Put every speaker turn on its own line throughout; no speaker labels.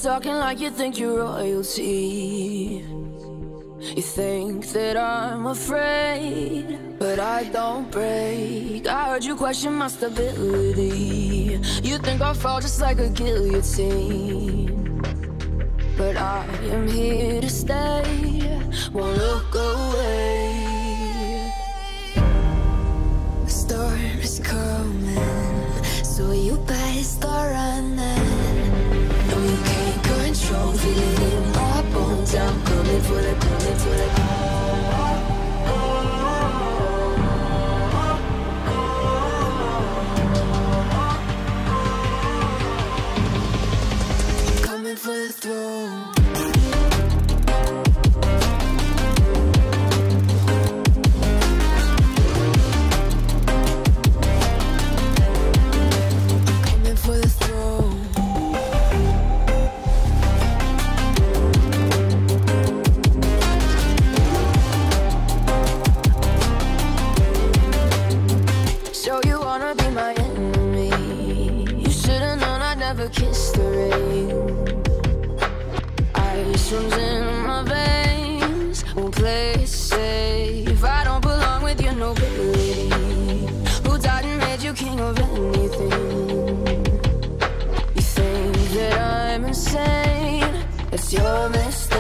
talking like you think you're royalty. You think that I'm afraid, but I don't break. I heard you question my stability. You think I'll fall just like a guillotine, but I am here to stay, won't look away. The storm is coming, so you better start running. No, you can't control, feel it in my bones. I'm coming for the, coming for the. Coming for the throne. Kiss the rain. Ice runs in my veins. Won't play it safe. I don't belong with your nobility. Who died and made you king of anything? You think that I'm insane? That's your mistake.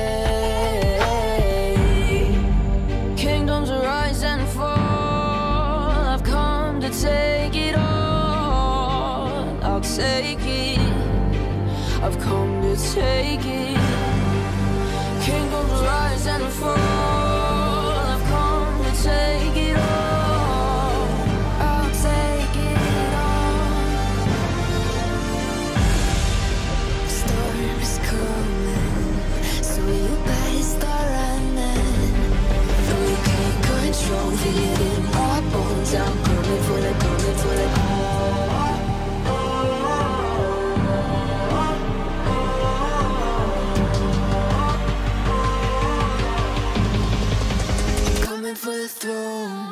Kingdoms rise and fall. I've come to take it all. I'll take it. I've come to take it. Kingdoms rise and fall. I've come to take it all. I'll take it all. Storm is coming, so you better start running. No, you can't control, feel it in my bones. I'm coming for the, coming for the. For the throne.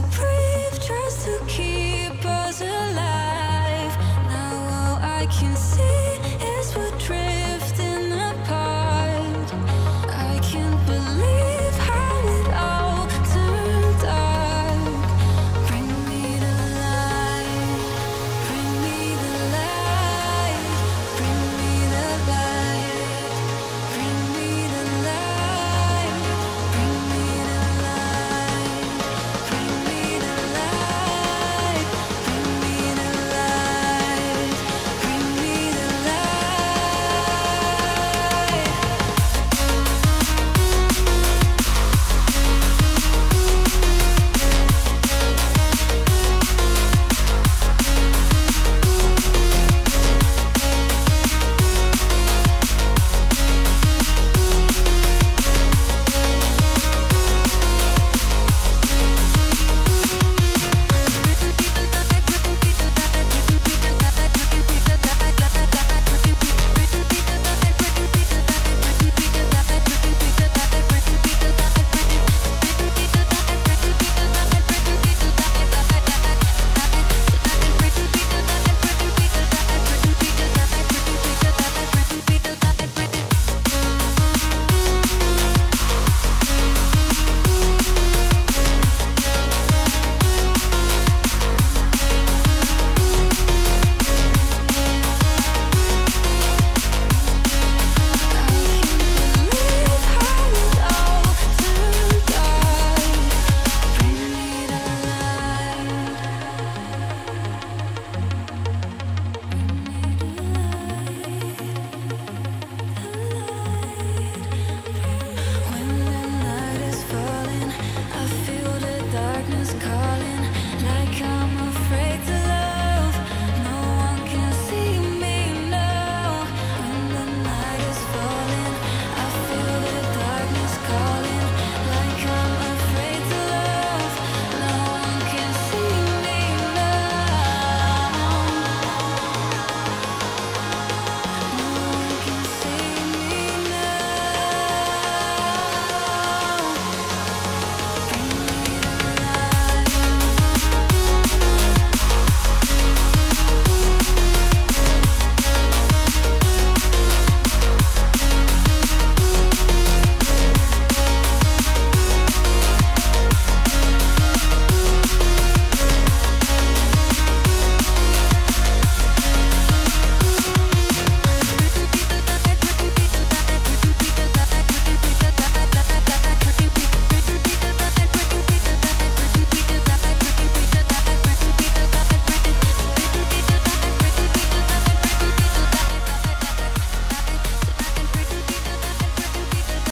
Can